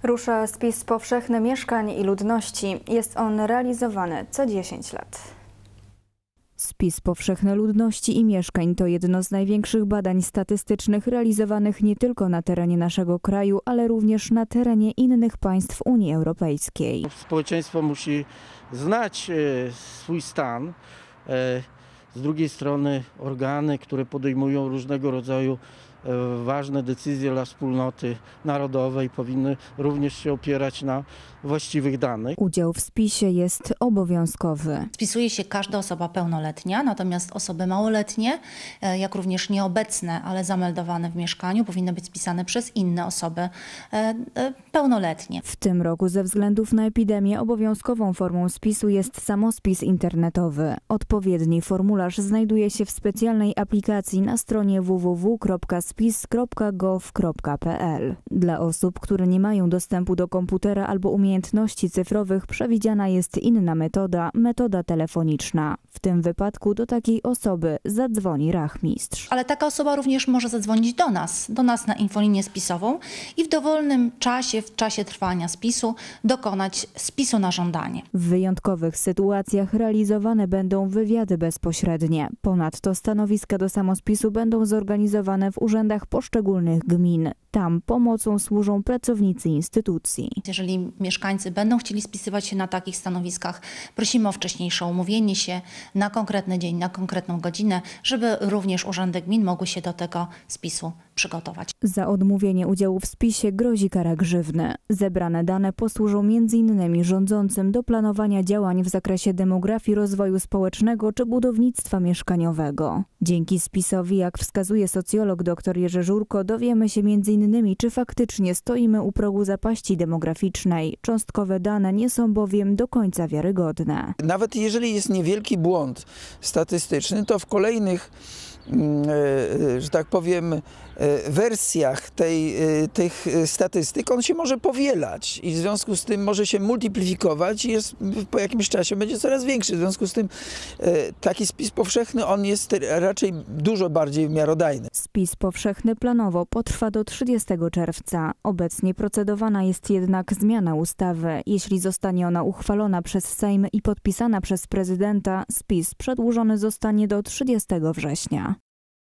Rusza spis powszechny mieszkań i ludności. Jest on realizowany co 10 lat. Spis powszechny ludności i mieszkań to jedno z największych badań statystycznych realizowanych nie tylko na terenie naszego kraju, ale również na terenie innych państw Unii Europejskiej. Społeczeństwo musi znać swój stan. Z drugiej strony organy, które podejmują różnego rodzaju ważne decyzje dla wspólnoty narodowej, powinny również się opierać na właściwych danych. Udział w spisie jest obowiązkowy. Spisuje się każda osoba pełnoletnia, natomiast osoby małoletnie, jak również nieobecne, ale zameldowane w mieszkaniu, powinny być spisane przez inne osoby pełnoletnie. W tym roku ze względów na epidemię obowiązkową formą spisu jest samospis internetowy. Odpowiedni formularz znajduje się w specjalnej aplikacji na stronie www.spis.gov.pl. Dla osób, które nie mają dostępu do komputera albo umiejętności cyfrowych, przewidziana jest inna metoda telefoniczna. W tym wypadku do takiej osoby zadzwoni rachmistrz. Ale taka osoba również może zadzwonić do nas na infolinię spisową i w dowolnym czasie, w czasie trwania spisu, dokonać spisu na żądanie. W wyjątkowych sytuacjach realizowane będą wywiady bezpośrednie. Ponadto stanowiska do samospisu będą zorganizowane w urzędach poszczególnych gmin. Tam pomocą służą pracownicy instytucji. Jeżeli mieszkańcy będą chcieli spisywać się na takich stanowiskach, prosimy o wcześniejsze umówienie się na konkretny dzień, na konkretną godzinę, żeby również urzędy gmin mogły się do tego spisu przygotować. Za odmówienie udziału w spisie grozi kara grzywny. Zebrane dane posłużą m.in. rządzącym do planowania działań w zakresie demografii, rozwoju społecznego czy budownictwa mieszkaniowego. Dzięki spisowi, jak wskazuje socjolog dr Jerzy Żurko, dowiemy się m.in. czy faktycznie stoimy u progu zapaści demograficznej. Cząstkowe dane nie są bowiem do końca wiarygodne. Nawet jeżeli jest niewielki błąd statystyczny, to w kolejnych, że tak powiem, wersjach tych statystyk on się może powielać i w związku z tym może się multiplikować i po jakimś czasie będzie coraz większy. W związku z tym taki spis powszechny on jest raczej dużo bardziej miarodajny. Spis powszechny planowo potrwa do 30 czerwca. Obecnie procedowana jest jednak zmiana ustawy. Jeśli zostanie ona uchwalona przez Sejm i podpisana przez prezydenta, spis przedłużony zostanie do 30 września.